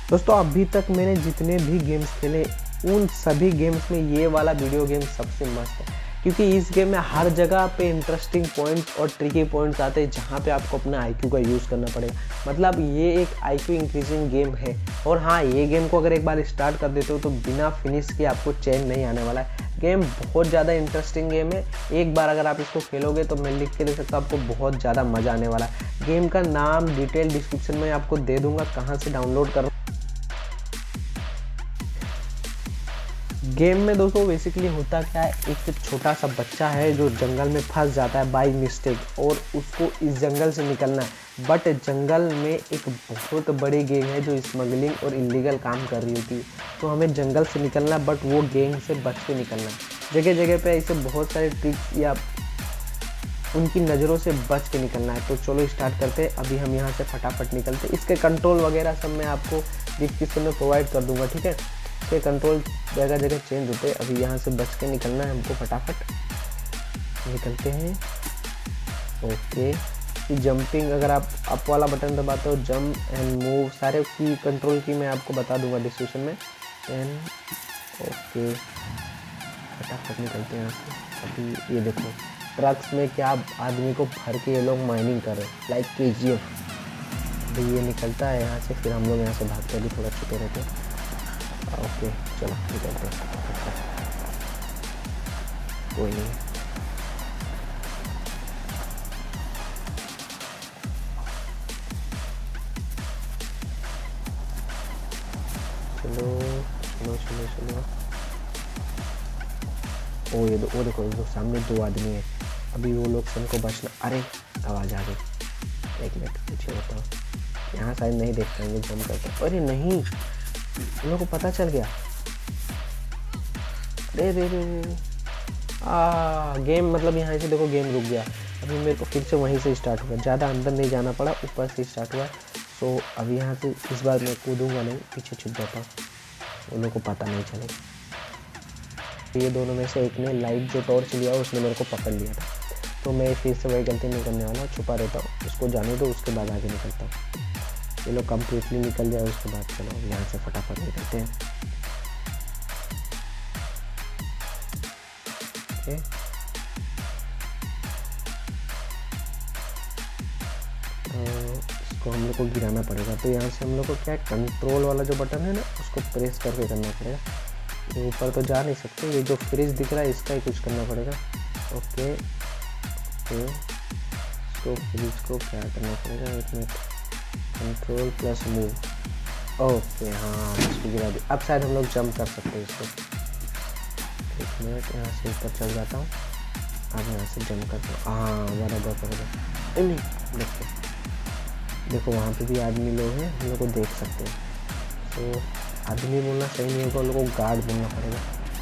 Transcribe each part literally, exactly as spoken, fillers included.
दोस्तों अभी तक मैंने जितने भी गेम्स खेले उन सभी गेम्स में ये वाला वीडियो गेम सबसे मस्त है, क्योंकि इस गेम में हर जगह पे इंटरेस्टिंग पॉइंट्स और ट्रिकी पॉइंट्स आते हैं जहाँ पे आपको अपना आईक्यू का यूज़ करना पड़ेगा। मतलब ये एक आईक्यू इंक्रीजिंग गेम है। और हाँ, ये गेम को अगर एक बार स्टार्ट कर देते हो तो बिना फिनिश के आपको चैन नहीं आने वाला है। गेम बहुत ज़्यादा इंटरेस्टिंग गेम है। एक बार अगर आप इसको खेलोगे तो मैं लिख के दे सकता हूँ आपको बहुत ज़्यादा मज़ा आने वाला है। गेम का नाम डिटेल डिस्क्रिप्शन में आपको दे दूंगा, कहाँ से डाउनलोड करना। गेम में दोस्तों बेसिकली होता क्या है, एक छोटा सा बच्चा है जो जंगल में फंस जाता है बाय मिस्टेक और उसको इस जंगल से निकलना है। बट जंगल में एक बहुत बड़ी गैंग है जो स्मगलिंग और इलीगल काम कर रही होती है, तो हमें जंगल से निकलना बट वो गैंग से बच के निकलना है। जगह जगह पे ऐसे बहुत सारे ट्रिक्स या उनकी नज़रों से बच के निकलना है। तो चलो स्टार्ट करते हैं। अभी हम यहाँ से फटाफट निकलते हैं। इसके कंट्रोल वगैरह सब मैं आपको डिस्क्रिप्शन में प्रोवाइड कर दूंगा, ठीक है। इसके कंट्रोल जगह जगह चेंज होते हैं। अभी यहाँ से बच के निकलना है हमको, फटाफट निकलते हैं। ओके, जंपिंग, अगर आप अप वाला बटन दबाते हो, जंप एंड मूव, सारे की कंट्रोल की मैं आपको बता दूंगा डिस्क्रिप्शन में। एंड ओके, फटाफट निकलते हैं यहाँ से। अभी ये देखो ट्रक्स में क्या आदमी को भर के ये लोग माइनिंग कर रहे हैं लाइक के जी एफ। अभी ये निकलता है यहाँ से, फिर हम लोग यहाँ से भागते भी थोड़ा छुपे रहते हैं। ओके चलो निकलते हैं, कोई नहीं। चलो चलो चलो चलो। ओ ये दो, वो देखो दो सामने दो आदमी है। अभी वो लोग से हमको बचना। अरे आवाज़ आ गई, एक मिनट पीछे बताओ। यहाँ शायद नहीं देख पाएंगे जंप करके। अरे नहीं, उन लोगों को पता चल गया। रे रे रे रे आ गेम, मतलब यहाँ से देखो गेम रुक गया। अभी मेरे को फिर से वहीं से स्टार्ट हुआ, ज़्यादा अंदर नहीं जाना पड़ा, ऊपर से स्टार्ट हुआ। सो अभी यहाँ से इस बार मैं कूदूंगा नहीं, पीछे छुप जाता हूँ, उन लोगों को पता नहीं चलेगा। ये दोनों में से एक ने लाइट जो टॉर्च लिया उसने मेरे को पकड़ लिया था, तो मैं फिर से वही गलती नहीं करने वाला, छुपा रहता हूँ। उसको जाने दो, उसके बाद आगे निकलता हूँ। ये लोग कम्प्लीटली निकल जाए उसके बाद चलो यहाँ से फटाफट निकलते हैं। ओके, इसको हम लोग को गिराना पड़ेगा। तो यहाँ से हम लोग को क्या है, कंट्रोल वाला जो बटन है ना उसको प्रेस करके करना पड़ेगा। ये ऊपर तो जा नहीं सकते, ये जो फ्रिज दिख रहा है इसका ही कुछ करना पड़ेगा। ओके ओके, इसको फ्रिज को क्या करना पड़ेगा, एक minute, control plus move. Okay हाँ, इसको गिरा दी। अब शायद हम लोग जंप कर सकते हैं इसको। एक मिनट, यहाँ से ऊपर चल जाता हूँ। अब यहाँ से जंप करता हूँ। हाँ बराबर बराबर। नहीं देखो देखो वहाँ पे भी आदमी लोग हैं, हम लोग को देख सकते हैं। तो आदमी बोलना सही नहीं होगा, उन लोगों को गार्ड बोलना पड़ेगा।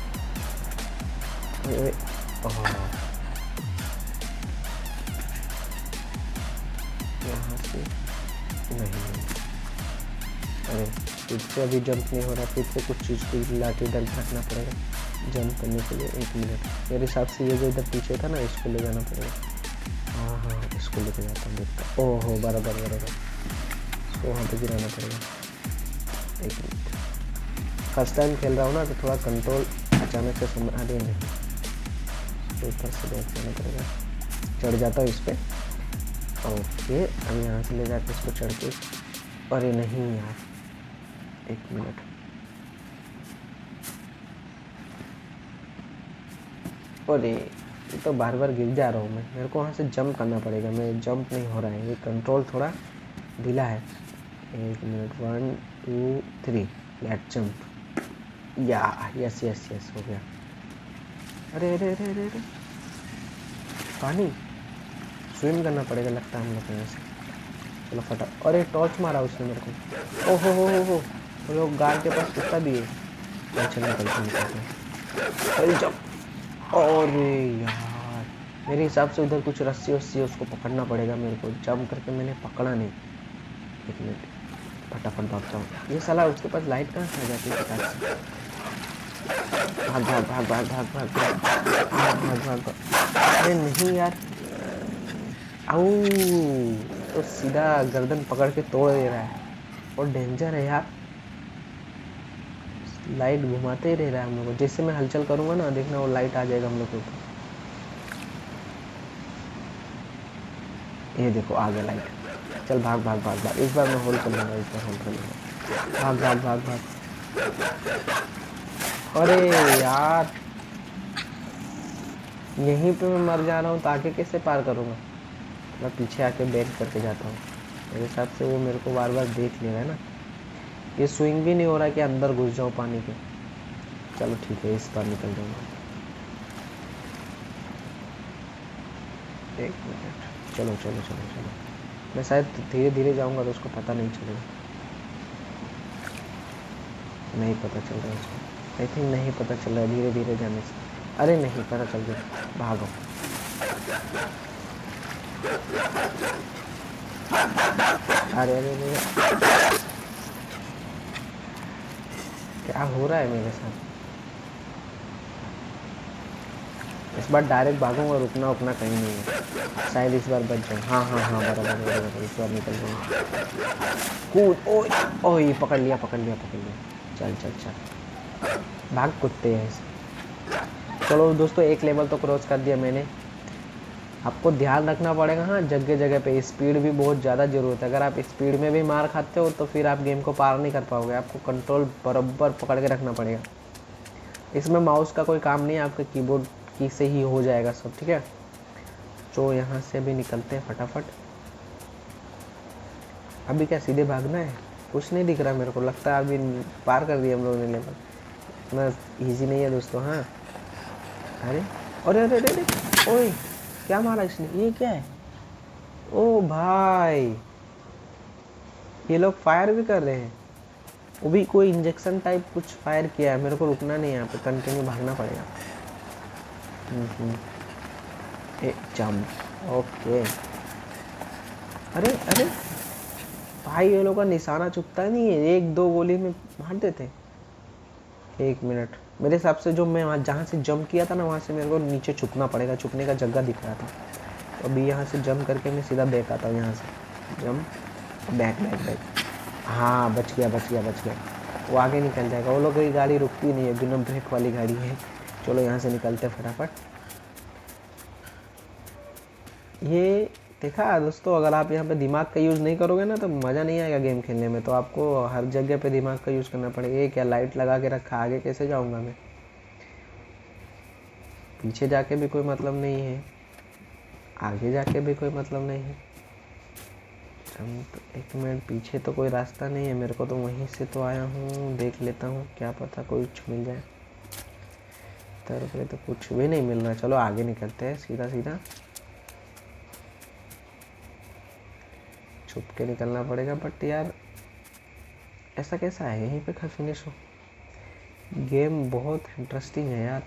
यहाँ से नहीं, अरे फिर से अभी जंप नहीं हो रहा, फिर से कुछ चीज़ की लाठी डल रखना पड़ेगा जंप करने के लिए। एक मिनट, मेरे हिसाब से ये जो इधर पीछे था ना इसको ले जाना पड़ेगा। हाँ हाँ इसको लेके जाता हूँ, देखता। ओहो बराबर बराबर, इसको वहाँ पे गिराना पड़ेगा। एक मिनट, फर्स्ट टाइम खेल रहा हूँ ना तो थोड़ा कंट्रोल अचानक से समझ आ रही नहीं, तो ऊपर से देख जाना पड़ेगा। चढ़ जाता हूँ इस पर। ओके, अब यहाँ से ले जाकर इसको चढ़ के, अरे नहीं यार, एक मिनट, अरे ये तो बार बार गिर जा रहा हूँ मैं। मेरे को वहाँ से जंप करना पड़ेगा, मैं जंप नहीं हो रहा है, ये कंट्रोल थोड़ा ढीला है। एक minute, one two three, let jump. या यस यस यस हो गया। अरे अरे अरे अरे अरे, पानी स्विम करना पड़ेगा लगता है हम लोग यहाँ से। चलो फटा, अरे टॉर्च मारा उसने मेरे को। ओहो हो हो हो, वो लोग गार्ड के पास कुत्ता भी है। चल निकलते निकलते, अरे जंप। अरे यार, मेरे हिसाब से उधर कुछ रस्सी वस्सी है, उसको पकड़ना पड़ेगा मेरे को। जंप करके मैंने पकड़ा नहीं। एक मिनट, फटाफट भागता हूँ। ये साला उसके पास लाइट कहाँ से आ जाती है फटाक से। भाग भाग भाग भाग भाग भाग भाग भाग भाग भाग। अरे नहीं यार, आओ, तो सीधा गर्दन पकड़ के तोड़ दे रहा है, और डेंजर है यार। लाइट घुमाते ही रह रहा है हम लोग को। जैसे मैं हलचल करूंगा ना, देखना वो लाइट आ जाएगा हम लोग के ऊपर। ये देखो आ गया लाइट। चल भाग भाग भाग भाग, इस बार मैं होल्ड कर लूंगा, इस बार होल्ड कर लूंगा। भाग भाग भाग भाग। अरे यार यहीं पे मैं मर जा रहा हूँ तो आगे कैसे पार करूँगा। मैं पीछे आके बैक करके जाता हूँ। मेरे हिसाब से वो मेरे को बार बार देख ले रहा है ना। ये स्विंग भी नहीं हो रहा कि अंदर घुस जाऊँ पानी के। चलो ठीक है, इस बार निकल जाऊँगा। एक मिनट, चलो चलो चलो चलो। मैं शायद धीरे धीरे जाऊँगा तो उसको पता नहीं चलेगा। नहीं पता चल रहा है उसको, आई थिंक नहीं पता चल रहा है धीरे धीरे जाने से। अरे नहीं पता चल गया, भागो। अरे अरे अरे क्या हो रहा है मेरे साथ। इस बार डायरेक्ट भागूंगा, रुकना उकना कहीं नहीं है। शायद इस बार बच जाऊँ। हाँ हाँ हाँ बराबर बराबर, इस बार निकल जाऊँगा। कूद। ओए ओए, पकड़ लिया पकड़ लिया पकड़ लिया। चल चल चल, भाग कुत्ते हैं ऐसे। चलो दोस्तों, एक लेवल तो क्रॉस कर दिया मैंने। आपको ध्यान रखना पड़ेगा हाँ, जगह जगह पे स्पीड भी बहुत ज़्यादा ज़रूरत है। अगर आप स्पीड में भी मार खाते हो तो फिर आप गेम को पार नहीं कर पाओगे। आपको कंट्रोल बराबर पकड़ के रखना पड़ेगा। इसमें माउस का कोई काम नहीं है, आपके कीबोर्ड की से ही हो जाएगा सब, ठीक है। तो यहाँ से भी निकलते हैं फटाफट। अभी क्या सीधे भागना है? कुछ नहीं दिख रहा मेरे को, लगता है अभी पार कर दिया हम लोगों ने लेवल। इतना ईजी नहीं है दोस्तों। हाँ अरे अरे अरे अरे ओए, क्या मारा इसने? ये क्या है? ओ भाई, ये लोग फायर भी कर रहे हैं। वो भी कोई इंजेक्शन टाइप कुछ फायर किया है। मेरे को रुकना नहीं है यहाँ पे, कंटिन्यू भागना पड़ेगा। A jump, okay. अरे अरे भाई, ये लोग का निशाना चुपता नहीं है, एक दो गोली में मार देते। एक मिनट, मेरे हिसाब से जो मैं वहाँ जहाँ से जंप किया था ना, वहाँ से मेरे को नीचे छुपना पड़ेगा। छुपने का जगह दिख रहा था, तो अभी यहाँ से जंप करके मैं सीधा बैक आता हूँ। यहाँ से जंप, बैक बैक बैक। हाँ बच गया बच गया बच गया। वो आगे निकल जाएगा। वो लोग की गाड़ी रुकती नहीं है, बिना ब्रेक वाली गाड़ी है। चलो यहाँ से निकलते फटाफट। ये देखा दोस्तों, अगर आप यहाँ पे दिमाग का यूज़ नहीं करोगे ना तो मज़ा नहीं आएगा गेम खेलने में। तो आपको हर जगह पे दिमाग का यूज़ करना पड़ेगा। ये क्या लाइट लगा के रखा, आगे कैसे जाऊँगा मैं? पीछे जाके भी कोई मतलब नहीं है, आगे जाके भी कोई मतलब नहीं है। एक मिनट, पीछे तो कोई रास्ता नहीं है मेरे को, तो वहीं से तो आया हूँ। देख लेता हूँ, क्या पता कुछ मिल जाए। तर पे तो कुछ भी नहीं मिल रहा। चलो आगे निकलते हैं सीधा सीधा। छुप के निकलना पड़ेगा, बट यार ऐसा कैसा है यहीं पे फिनिश हो? गेम बहुत इंटरेस्टिंग है यार।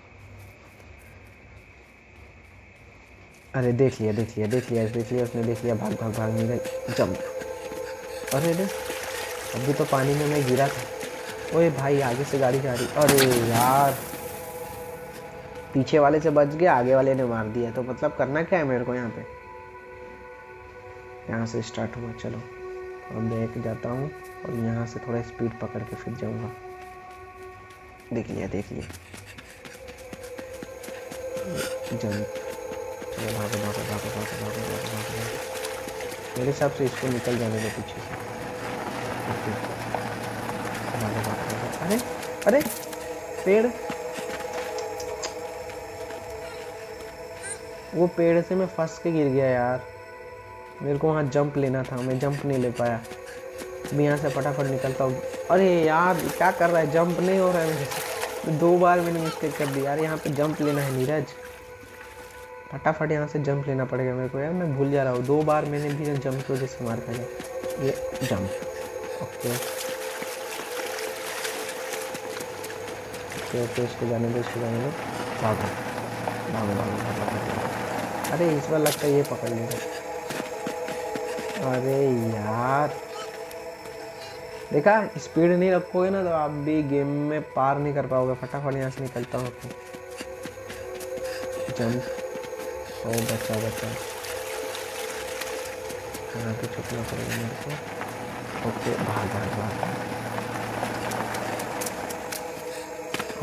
अरे देख लिया देख लिया देख लिया देख लिया उसने देख लिया। भाग भाग भाग निकल, जंप। अरे अरे अभी तो पानी में मैं गिरा था। ओए भाई, आगे से गाड़ी जा रही। अरे यार, पीछे वाले से बच गया, आगे वाले ने मार दिया। तो मतलब करना क्या है मेरे को यहाँ पे? यहाँ से स्टार्ट हुआ। चलो अब बैक जाता हूँ और यहाँ से थोड़ा स्पीड पकड़ के फिर जाऊँगा। देख लिया देख लिया, जंप। चलो भागो भागो भागो भागो भागो भागो भागो। मेरे हिसाब से इसको निकल जाने दो पीछे से। भागो भागो भागो। अरे अरे पेड़, वो पेड़ से मैं फंस के गिर गया यार। मेरे को वहाँ जंप लेना था, मैं जंप नहीं ले पाया। अभी यहाँ से फटाफट निकलता हूँ। अरे यार क्या कर रहा है? जंप नहीं हो रहा है मेरे से। दो बार मैंने मिस्टेक कर दी यार। यहाँ पे जंप लेना है नीरज, फटाफट यहाँ से जंप लेना पड़ेगा मेरे को यार। मैं भूल जा रहा हूँ, दो बार मैंने भी जंप की वजह से मार खाया। ये जंप, ओके ओके ओके। इसको जाने दो, इसको जाने दो। भागो भागो भागो भागो। अरे इस बार लगता है ये पकड़ लेगा। अरे यार देखा, स्पीड नहीं रखोगे ना तो आप भी गेम में पार नहीं कर पाओगे। फटाफट यहाँ से निकलता हूँ। जंप, ओ बचा बचा। यहाँ पे छुपना पड़ेगा मेरे को। ओके भाग भाग भाग।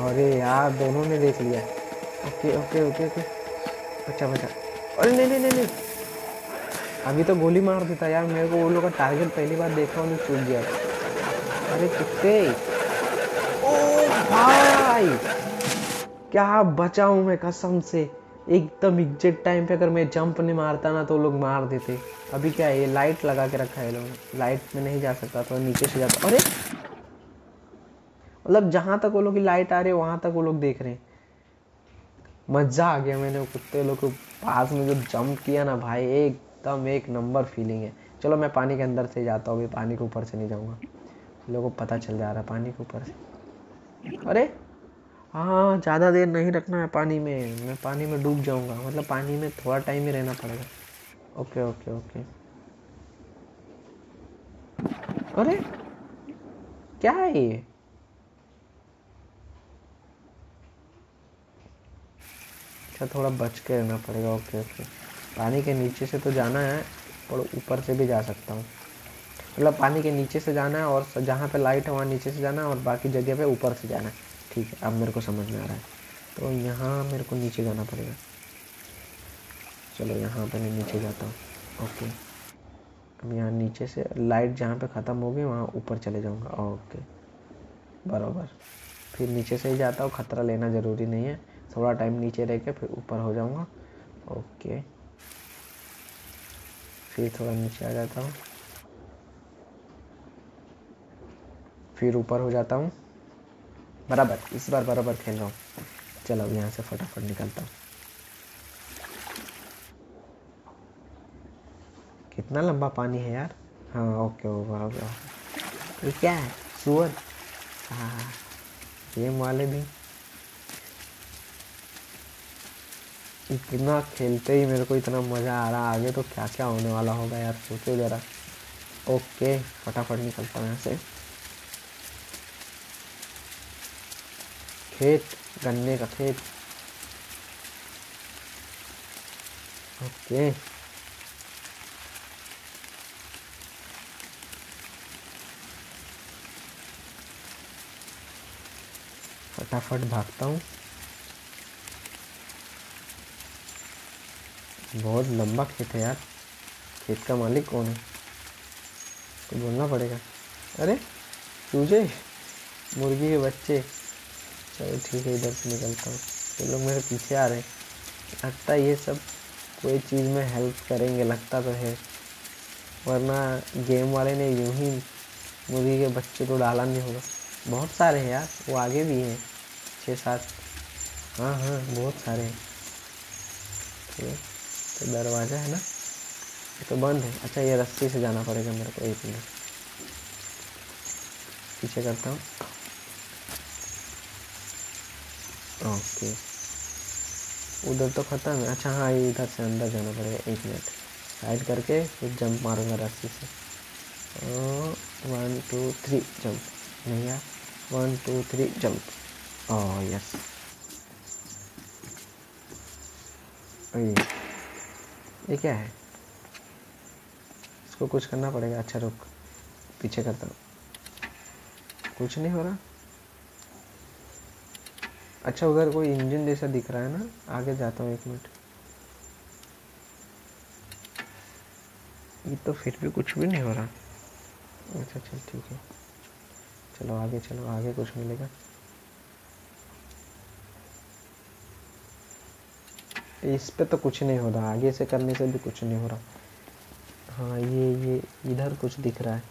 अरे यार दोनों ने देख लिया। ओके ओके ओके ओके, बचा बचा। अरे नहीं नहीं नहीं नहीं, अभी तो गोली मार देता यार मेरे को। वो लोग का टारगेट पहली बार देखा उन्हें चूक गया। अरे कुत्ते, ओ भाई क्या बचा हूँ मैं कसम से। एकदम एग्जैक्ट टाइम पे अगर मैं जंप नहीं मारता ना तो लोग मार देते। अभी क्या है, ये लाइट लगा के रखा है लोग, लाइट में नहीं जा सकता तो नीचे से जाता। अरे मतलब जहां तक वो लोग की लाइट आ रही है वहां तक वो लोग देख रहे हैं। मजा आ गया। मैंने वो कुत्ते लोग को पास में जो जंप किया ना भाई, एकदम एक नंबर फीलिंग है। चलो मैं पानी के अंदर से जाता हूँ, अभी पानी के ऊपर से नहीं जाऊंगा, लोगों को पता चल जा रहा है पानी के ऊपर से। अरे हाँ, ज़्यादा देर नहीं रखना है पानी में, मैं पानी में डूब जाऊंगा। मतलब पानी में थोड़ा टाइम ही रहना पड़ेगा। Okay okay okay. अरे क्या है ये? अच्छा थोड़ा बच के रहना पड़ेगा। ओके ओके, पानी के नीचे से तो जाना है और ऊपर से भी जा सकता हूँ। मतलब पानी के नीचे से जाना है और जहाँ पे लाइट है वहाँ नीचे से जाना है और बाकी जगह पे ऊपर से जाना है। ठीक है, अब मेरे को समझ में आ रहा है। तो यहाँ मेरे को नीचे जाना पड़ेगा। चलो यहाँ पे मैं नीचे जाता हूँ। ओके, अब यहाँ नीचे से लाइट जहाँ पे ख़त्म होगी वहाँ ऊपर चले जाऊँगा। ओके बराबर, फिर नीचे से ही जाता हूँ, खतरा लेना ज़रूरी नहीं है। थोड़ा टाइम नीचे रह के फिर ऊपर हो जाऊँगा। ओके, फिर थोड़ा नीचे आ जाता हूँ, फिर ऊपर हो जाता हूँ। बराबर, इस बार बराबर खेल रहा हूँ। चलो अब यहाँ से फटाफट निकलता हूँ। कितना लंबा पानी है यार। हाँ ओके ओके ओके। ये क्या है, सुअर? हाँ, गेम वाले भी इतना खेलते ही मेरे को इतना मज़ा आ रहा है। आगे तो क्या क्या होने वाला होगा यार, सोचो ज़रा। ओके फटाफट निकलता हूँ यहाँ से। खेत, गन्ने का खेत। ओके फटाफट भागता हूँ। बहुत लंबा खेत है यार। खेत का मालिक कौन है तो बोलना पड़ेगा। अरे चूजे, मुर्गी के बच्चे। चलो ठीक है, इधर से निकलता हूँ। ये लोग मेरे पीछे आ रहे हैं। लगता है ये सब कोई चीज़ में हेल्प करेंगे, लगता तो है, वरना गेम वाले ने यूं ही मुर्गी के बच्चे तो डाला नहीं होगा। बहुत सारे हैं यार, वो आगे भी हैं, छः सात। हाँ हाँ बहुत सारे हैं। ठीक, तो दरवाज़ा है ना, ये तो बंद है। अच्छा ये रस्सी से जाना पड़ेगा मेरे को। एक मिनट पीछे करता हूँ। ओके उधर तो ख़त्म है। अच्छा हाँ, ये इधर से अंदर जाना पड़ेगा। एक मिनट साइड करके फिर जंप मारूंगा रस्सी से। One two three jump. नहीं यार, one two three jump. Oh yes. ये ये क्या है, इसको कुछ करना पड़ेगा। अच्छा रुक, पीछे करता हूँ। कुछ नहीं हो रहा। अच्छा उधर कोई इंजन जैसा दिख रहा है ना, आगे जाता हूँ। एक मिनट, ये तो फिर भी कुछ भी नहीं हो रहा। अच्छा चल ठीक है, चलो आगे चलो, आगे कुछ मिलेगा। इस पे तो कुछ नहीं हो रहा, आगे से करने से भी कुछ नहीं हो रहा। हाँ ये ये इधर कुछ दिख रहा है।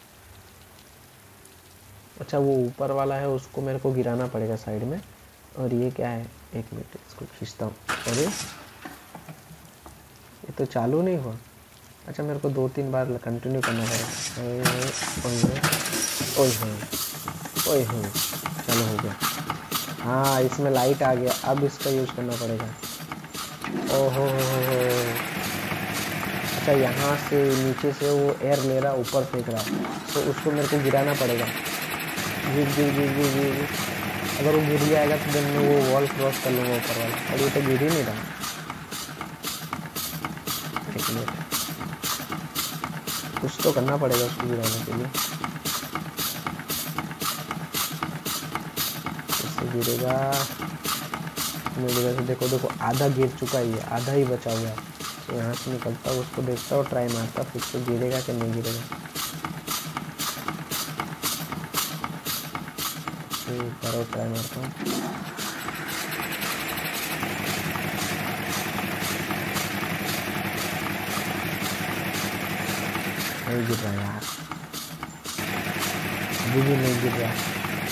अच्छा वो ऊपर वाला है, उसको मेरे को गिराना पड़ेगा साइड में। और ये क्या है, एक मिनट इसको खींचता हूँ। अरे ये तो चालू नहीं हुआ। अच्छा मेरे को दो तीन बार कंटिन्यू करना पड़ेगा। ओए ओए ओए हो, चलो हो गया। हाँ इसमें लाइट आ गया, अब इसका यूज़ करना पड़ेगा। ओहो हो हो। अच्छा यहाँ से नीचे से वो एयर ले रहा, ऊपर फेंक रहा, तो उसको मेरे को गिराना पड़ेगा। गिर गिर गिर गिर गिर। अगर वो गिर जाएगा तो दिन में वो वॉल क्रॉस कर लूँगा ऊपर वाला। और ये तो गिर ही नहीं रहा। एक मिनट, कुछ तो करना पड़ेगा उसको गिराने के लिए। से गिरेगा, मेरी वजह से। देखो देखो आधा गिर चुका ही है, आधा ही बचा हुआ है। तो यहाँ से निकलता हूँ, उसको देखता हूँ, ट्राई मारता, फिर से गिरेगा कि नहीं गिरेगा। करो, ट्राई मारता हूँ। नहीं गिर रहा यार, अभी भी नहीं गिर रहा।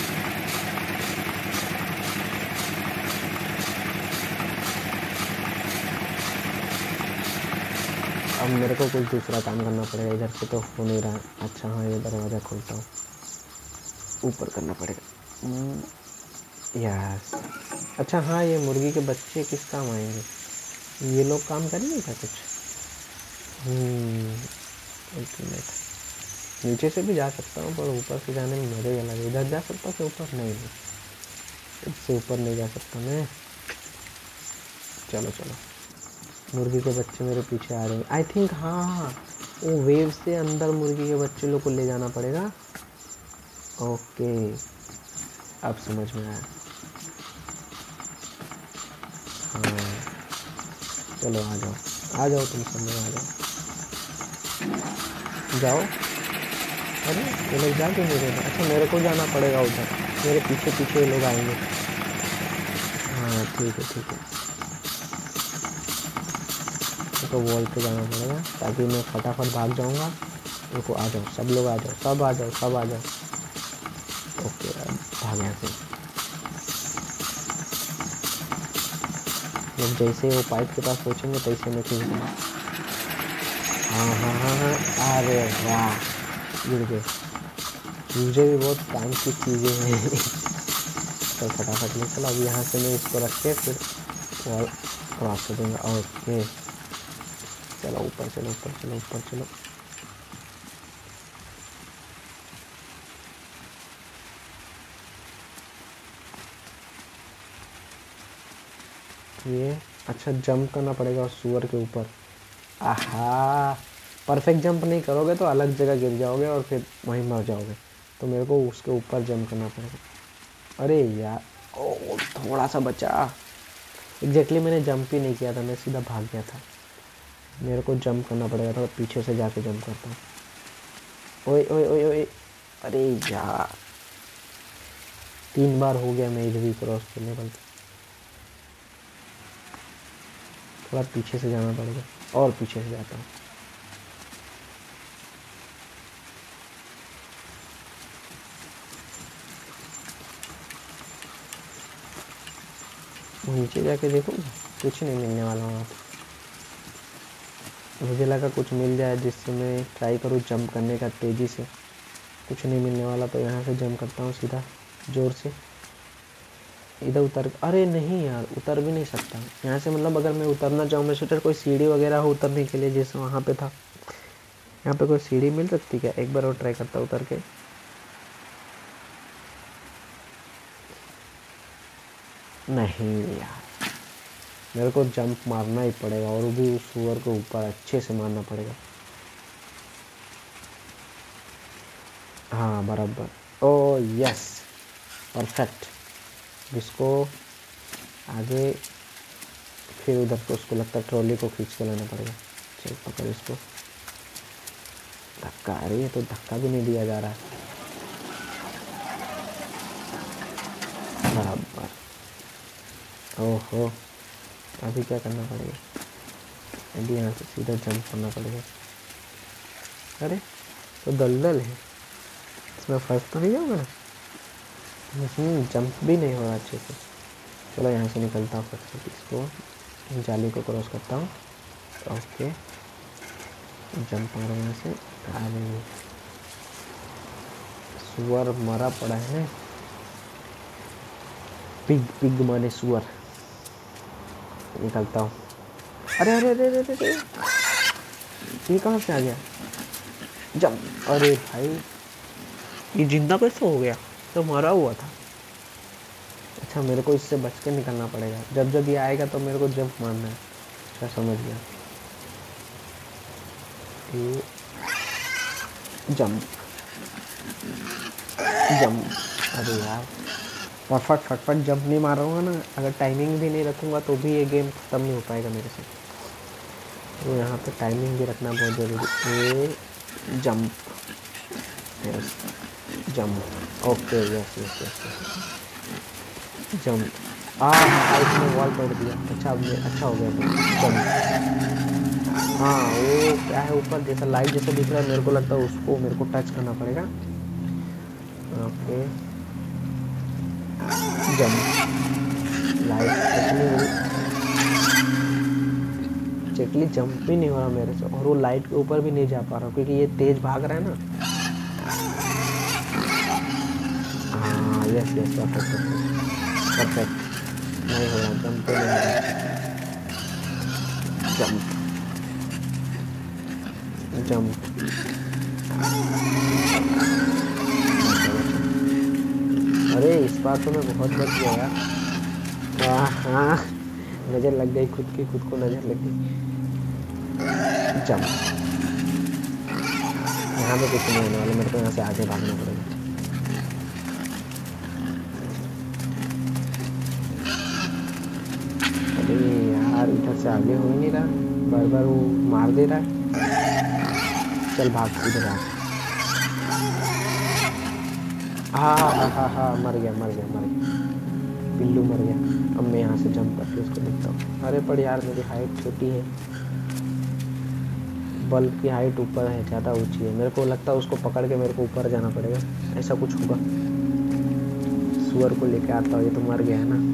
अब मेरे को कुछ दूसरा काम करना पड़ेगा, इधर से तो हो नहीं रहा। अच्छा हाँ, ये दरवाज़ा खोलता हूँ, ऊपर करना पड़ेगा। यस। अच्छा हाँ, ये मुर्गी के बच्चे किस काम आएंगे? ये लोग काम करेंगे क्या कुछ? हम्म एक मिनट, नीचे से भी जा सकता हूँ, पर ऊपर से जाने में मज़ा ही अलग है। इधर जा सकता हूँ कि ऊपर? नहीं नहीं, इससे ऊपर नहीं जा सकता मैं। चलो चलो, मुर्गी के बच्चे मेरे पीछे आ रहे हैं आई थिंक। हाँ हाँ, वो वेव से अंदर मुर्गी के बच्चे लोग को ले जाना पड़ेगा। ओके, अब समझ में आया। हाँ चलो आ जाओ, आ जाओ, तुम सब लोग आ जाओ, जाओ। अरे ये लोग जा क्यों नहीं रहे? अच्छा मेरे को जाना पड़ेगा उधर, मेरे पीछे पीछे लोग आएंगे। हाँ ठीक है ठीक है, तो वॉल पे जाना पड़ेगा ताकि मैं फटाफट भाग जाऊंगा। रुको, आ जाओ सब लोग, आ जाओ, सब आ जाओ, सब आ जाओ। ओके, अब भाग यहाँ से। जब जैसे वो पाइप के पास पहुँचेंगे तैसे मैं खींच दूँगा। हाँ हाँ हाँ हाँ, अरे वाह, गिर गए। मुझे भी बहुत काम की चीज़ें हैं। तो फटाफट निकल। अब यहाँ से मैं इसको रख के फिर वॉल क्रॉस कर दूँगा। ओके चलो ऊपर चलो, ऊपर चलो, ऊपर चलो। ये अच्छा जंप करना पड़ेगा उस सुअर के ऊपर। आहा, परफेक्ट जंप नहीं करोगे तो अलग जगह गिर जाओगे और फिर वहीं मर जाओगे। तो मेरे को उसके ऊपर जंप करना पड़ेगा। अरे यार, ओ थोड़ा सा बचा। एग्जैक्टली मैंने जंप ही नहीं किया था, मैं सीधा भाग गया था। मेरे को जंप करना पड़ेगा, थोड़ा पीछे से जाके जंप करता हूँ। ओए ओए ओए ओए, अरे यार तीन बार हो गया मैं इधर ही क्रॉस करने वाला। थोड़ा पीछे से जाना पड़ेगा, और पीछे से जाता हूँ। नीचे जाके देखो, कुछ नहीं मिलने वाला वहाँ पे। मुझे लगा कुछ मिल जाए जिससे मैं ट्राई करूँ जंप करने का तेज़ी से। कुछ नहीं मिलने वाला, तो यहाँ से जंप करता हूँ सीधा ज़ोर से। इधर उतर, अरे नहीं यार, उतर भी नहीं सकता यहाँ से। मतलब अगर मैं उतरना चाहूँ, मैं सोचा कोई सीढ़ी वगैरह हो उतरने के लिए, जैसे वहाँ पे था। यहाँ पे कोई सीढ़ी मिल सकती क्या? एक बार और ट्राई करता उतर के। नहीं यार, मेरे को जंप मारना ही पड़ेगा, और वो भी उस सुअर के ऊपर अच्छे से मारना पड़ेगा। हाँ बराबर, ओ यस, परफेक्ट। जिसको आगे, फिर उधर को उसको लगता है ट्रॉली को खींच के लाना पड़ेगा। चल पकड़ इसको। धक्का, अरे ये तो धक्का भी नहीं दिया जा रहा है। बराबर। ओहो, अभी क्या करना पड़ेगा? अभी यहाँ से सीधा जंप करना पड़ेगा। अरे तो दलदल है, इसमें फंस तो नहीं जाऊँगा ना? इसमें जंप भी नहीं हो रहा अच्छे से। चलो यहाँ से निकलता हूँ, फिर से इसको जाली को क्रॉस करता हूँ। ओके, जंप मारो यहाँ से। अरे सुअर मरा पड़ा है, पिग पिग माने सुअर। निकलता हूँ। अरे अरे अरे अरे अरे, ये कहाँ से आ गया? जंप। अरे भाई, ये जिंदा कैसे हो गया? तो मरा हुआ था। अच्छा, मेरे को इससे बच के निकलना पड़ेगा। जब जब ये आएगा तो मेरे को जंप मारना है। अच्छा समझ गया, ये जंप जंप। अरे यार, फटफट फटफट जंप नहीं मार रहा ना, अगर टाइमिंग भी नहीं रखूँगा तो भी ये गेम खत्म नहीं हो पाएगा मेरे से। तो यहाँ पे टाइमिंग भी रखना बहुत ज़रूरी। ये jump, yes jump, okay yes yes yes jump. हाँ इसने वॉल तोड़ दिया। अच्छा अच्छा हो गया जंप। हाँ वो क्या है ऊपर जैसा लाइट जैसा दिख रहा है, मेरे को लगता है उसको मेरे को टच करना पड़ेगा। ओके जंप, लाइट टच नहीं हो रही, एक्चुअली जंप भी नहीं हो रहा मेरे से, और वो लाइट के ऊपर भी नहीं जा पा रहा क्योंकि ये तेज भाग रहा है ना। हाँ यस यस परफेक्ट परफेक्ट, नहीं हो रहा जंप तो नहीं हो रहा। जंप जंप, अरे इस बार तो मैं बहुत बच गया यार। हाँ नज़र लग गई खुद की, खुद को नज़र लग गई। जंप, यहाँ पे कुछ नहीं होने वाला, मेरे को यहाँ से आगे भागना पड़ेगा। अरे यार इधर से आगे हो ही नहीं रहा, बार बार वो मार दे रहा है। चल भाग इधर आ। हाँ हाँ हाँ हाँ मर गया मर गया मर गया, पिल्लू मर गया। अब मैं यहाँ से जंप करके उसको देखता हूँ। अरे पर यार मेरी हाइट छोटी है, बल्ब की हाइट ऊपर है, ज़्यादा ऊंची है। मेरे को लगता है उसको पकड़ के मेरे को ऊपर जाना पड़ेगा, ऐसा कुछ होगा। सुअर को लेके आता हूँ, ये तो मर गया है ना।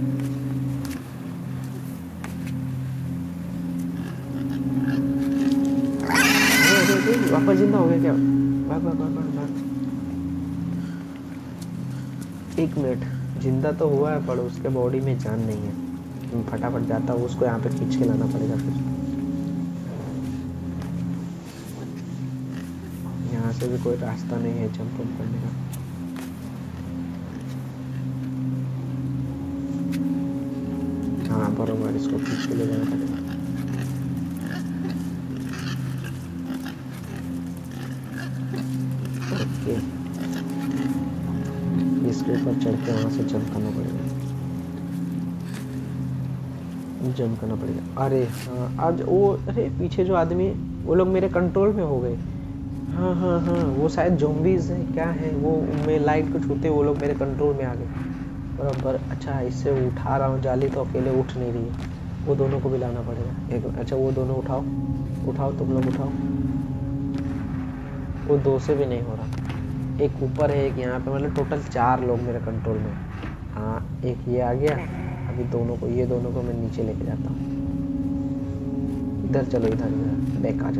वापस जिंदा हो गया क्या? भाग भाग भाग भाग भाग। एक मिनट, जिंदा तो हुआ है पर उसके बॉडी में जान नहीं है। फटाफट जाता हूँ, उसको यहाँ पे खींच के लाना पड़ेगा। फिर यहाँ से भी कोई रास्ता नहीं है जंप अप करने का। हाँ बरोबर, इसको खींच के ले जाना पड़ेगा। ओके इसके ऊपर चढ़ के वहाँ से जंप करना पड़ेगा, जंप करना पड़ेगा। अरे हाँ आज वो, अरे पीछे जो आदमी, वो लोग मेरे कंट्रोल में हो गए। हाँ हाँ हाँ वो शायद ज़ॉम्बीज़ है क्या है, वो मैं लाइट को छूते वो लोग मेरे कंट्रोल में आ गए बराबर। अच्छा इससे उठा रहा हूँ, जाली तो अकेले उठ नहीं रही है, वो दोनों को भी लाना पड़ेगा एक। अच्छा वो दोनों उठाओ उठाओ, तुम लोग उठाओ। वो दो से भी नहीं हो रहा, एक ऊपर है एक यहाँ पे, मतलब टोटल चार लोग मेरे कंट्रोल में। हाँ एक ये आ गया, अभी दोनों को, ये दोनों को मैं नीचे लेके जाता हूँ। इधर चलो, इधर इधर बैक आ जाओ,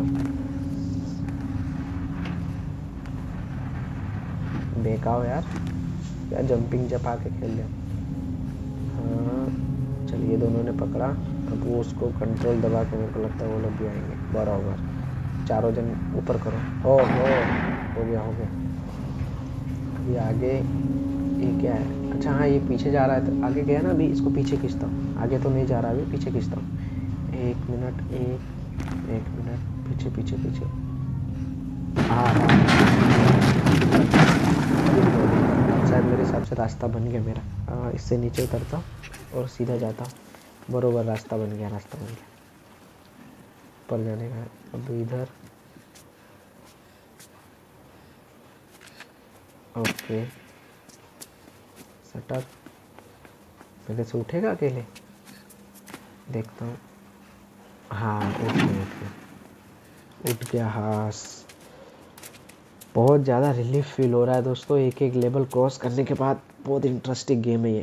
बैक आओ यार, क्या जंपिंग जपा के खेल रहे। हाँ चलिए दोनों ने पकड़ा, अब वो उसको कंट्रोल दबा के, मेरे को लगता है वो लोग भी आएंगे बराबर। चारों जन ऊपर करो। ओ हो हो गया हो गया। ये आगे ये क्या है? अच्छा हाँ ये पीछे जा रहा है, तो आगे गया ना, अभी इसको पीछे खींचता हूँ। आगे तो नहीं जा रहा, अभी पीछे खींचता हूँ। एक मिनट, एक एक मिनट, पीछे पीछे पीछे। हाँ शायद मेरे हिसाब से रास्ता बन गया मेरा। हाँ इससे नीचे उतरता और सीधा जाता, बरोबर रास्ता बन गया, रास्ता बन गया ऊपर जाने का। अब इधर ओके सटक, मेरे से उठेगा अकेले, देखता हूँ। हाँ उठ गया उठ गया उठ गया। हाँ बहुत ज़्यादा रिलीफ फील हो रहा है दोस्तों, एक एक लेवल क्रॉस करने के बाद। बहुत इंटरेस्टिंग गेम है ये।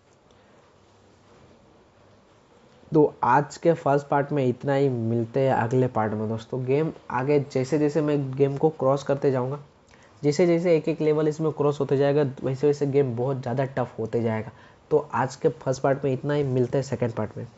तो आज के फर्स्ट पार्ट में इतना ही, मिलते हैं अगले पार्ट में दोस्तों। गेम आगे जैसे जैसे मैं गेम को क्रॉस करते जाऊंगा, जैसे जैसे एक एक लेवल इसमें क्रॉस होते जाएगा, वैसे वैसे गेम बहुत ज़्यादा टफ होते जाएगा। तो आज के फर्स्ट पार्ट में इतना ही, मिलते हैं सेकंड पार्ट में।